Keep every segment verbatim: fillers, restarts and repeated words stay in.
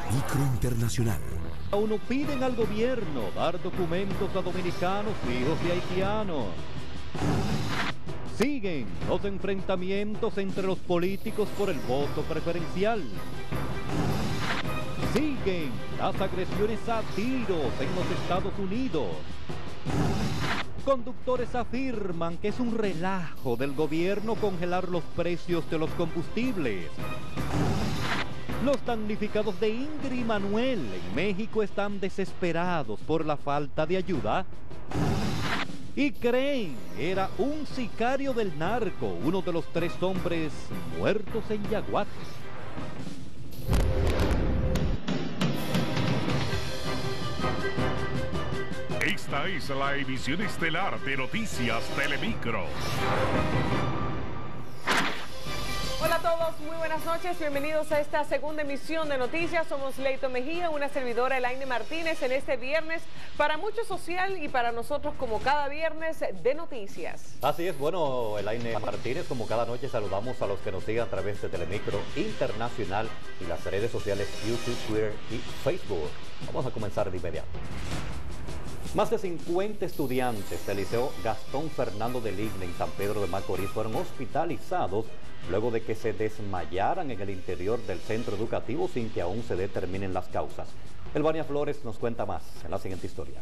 Telemicro Internacional. Aún no piden al gobierno dar documentos a dominicanos hijos de haitianos. Siguen los enfrentamientos entre los políticos por el voto preferencial. Siguen las agresiones a tiros en los Estados Unidos. Conductores afirman que es un relajo del gobierno congelar los precios de los combustibles. Los damnificados de Ingrid y Manuel en México están desesperados por la falta de ayuda y creen era un sicario del narco, uno de los tres hombres muertos en Yaguate. Esta es la emisión estelar de Noticias Telemicro. Hola a todos, muy buenas noches, bienvenidos a esta segunda emisión de Noticias. Somos Leito Mejía, una servidora Elaine Martínez en este viernes, para mucho social y para nosotros como cada viernes de Noticias. Así es, bueno, Elaine Martínez, como cada noche saludamos a los que nos sigan a través de Telemicro Internacional y las redes sociales YouTube, Twitter y Facebook. Vamos a comenzar de inmediato. Más de cincuenta estudiantes del Liceo Gastón Fernando de Ligne en San Pedro de Macorís fueron hospitalizados luego de que se desmayaran en el interior del centro educativo sin que aún se determinen las causas. Elvania Flores nos cuenta más en la siguiente historia.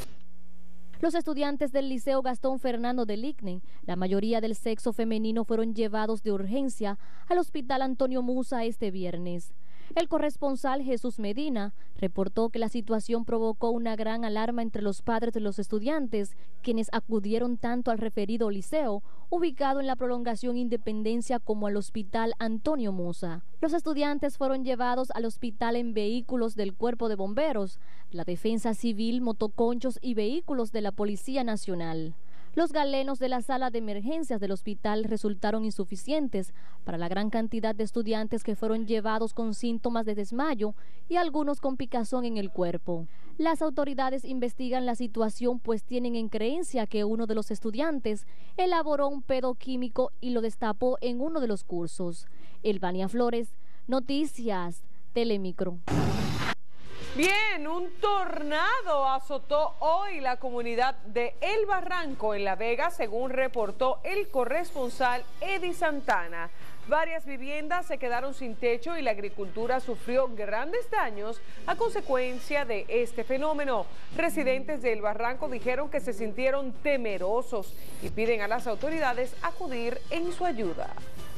Los estudiantes del Liceo Gastón Fernando de Ligne, la mayoría del sexo femenino, fueron llevados de urgencia al Hospital Antonio Musa este viernes. El corresponsal Jesús Medina reportó que la situación provocó una gran alarma entre los padres de los estudiantes, quienes acudieron tanto al referido liceo, ubicado en la prolongación Independencia, como al Hospital Antonio Musa. Los estudiantes fueron llevados al hospital en vehículos del Cuerpo de Bomberos, la Defensa Civil, motoconchos y vehículos de la Policía Nacional. Los galenos de la sala de emergencias del hospital resultaron insuficientes para la gran cantidad de estudiantes que fueron llevados con síntomas de desmayo y algunos con picazón en el cuerpo. Las autoridades investigan la situación, pues tienen en creencia que uno de los estudiantes elaboró un pedo químico y lo destapó en uno de los cursos. Elvania Flores, Noticias Telemicro. Bien, un tornado azotó hoy la comunidad de El Barranco en La Vega, según reportó el corresponsal Eddie Santana. Varias viviendas se quedaron sin techo y la agricultura sufrió grandes daños a consecuencia de este fenómeno. Residentes de El Barranco dijeron que se sintieron temerosos y piden a las autoridades acudir en su ayuda.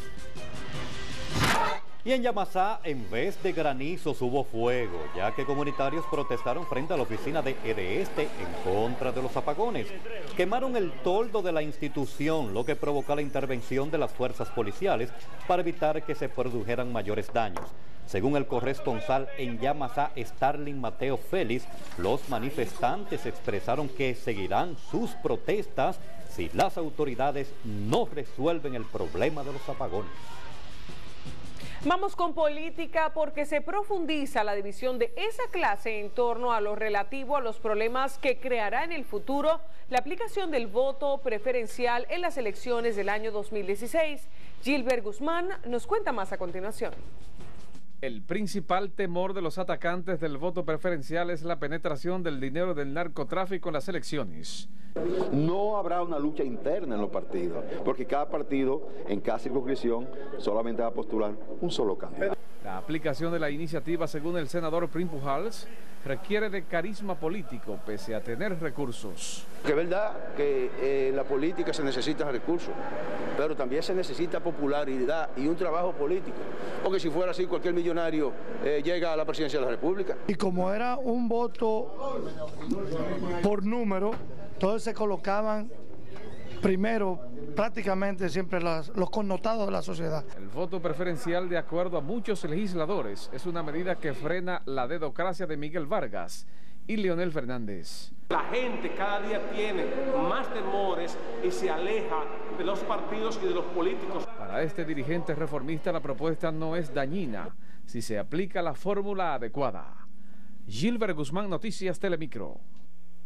Y en Yamasá, en vez de granizos, hubo fuego, ya que comunitarios protestaron frente a la oficina de EDESTE en contra de los apagones. Quemaron el toldo de la institución, lo que provocó la intervención de las fuerzas policiales para evitar que se produjeran mayores daños. Según el corresponsal en Yamasá, Starling Mateo Félix, los manifestantes expresaron que seguirán sus protestas si las autoridades no resuelven el problema de los apagones. Vamos con política, porque se profundiza la división de esa clase en torno a lo relativo a los problemas que creará en el futuro la aplicación del voto preferencial en las elecciones del año dos mil dieciséis. Gilbert Guzmán nos cuenta más a continuación. El principal temor de los atacantes del voto preferencial es la penetración del dinero del narcotráfico en las elecciones. No habrá una lucha interna en los partidos, porque cada partido en cada circunscripción solamente va a postular un solo candidato. La aplicación de la iniciativa, según el senador Prim Pujals, requiere de carisma político pese a tener recursos. Que es verdad que eh, la política se necesita recursos, pero también se necesita popularidad y un trabajo político, porque si fuera así cualquier millonario eh, llega a la presidencia de la República. Y como era un voto por número, todos se colocaban primero prácticamente siempre las, los connotados de la sociedad. El voto preferencial, de acuerdo a muchos legisladores, es una medida que frena la dedocracia de Miguel Vargas y Leonel Fernández. La gente cada día tiene más temores y se aleja de los partidos y de los políticos. Para este dirigente reformista, la propuesta no es dañina si se aplica la fórmula adecuada. Gilbert Guzmán, Noticias Telemicro.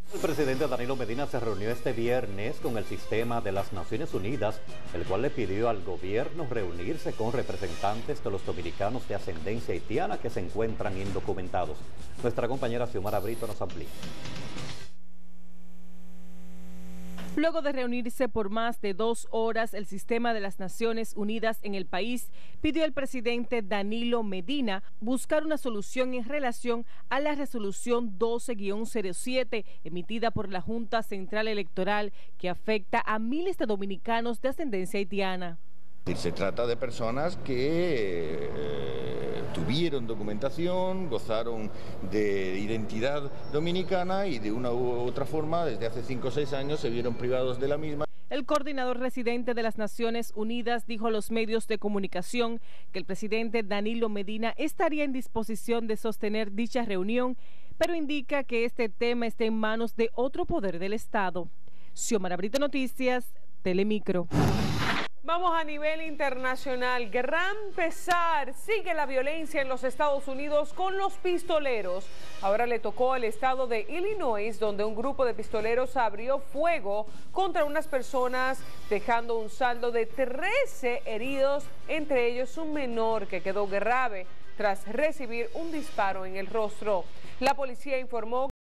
El presidente Danilo Medina se reunió este viernes con el sistema de las Naciones Unidas, el cual le pidió al gobierno reunirse con representantes de los dominicanos de ascendencia haitiana que se encuentran indocumentados. Nuestra compañera Xiomara Brito nos amplía. Luego de reunirse por más de dos horas, el sistema de las Naciones Unidas en el país pidió al presidente Danilo Medina buscar una solución en relación a la resolución doce guion cero siete emitida por la Junta Central Electoral que afecta a miles de dominicanos de ascendencia haitiana. Se trata de personas que eh, tuvieron documentación, gozaron de identidad dominicana y de una u otra forma desde hace cinco o seis años se vieron privados de la misma. El coordinador residente de las Naciones Unidas dijo a los medios de comunicación que el presidente Danilo Medina estaría en disposición de sostener dicha reunión, pero indica que este tema está en manos de otro poder del Estado. Xiomara Brito, Noticias, Telemicro. Vamos a nivel internacional. Gran pesar. Sigue la violencia en los Estados Unidos con los pistoleros. Ahora le tocó al estado de Illinois, donde un grupo de pistoleros abrió fuego contra unas personas, dejando un saldo de trece heridos, entre ellos un menor que quedó grave tras recibir un disparo en el rostro. La policía informó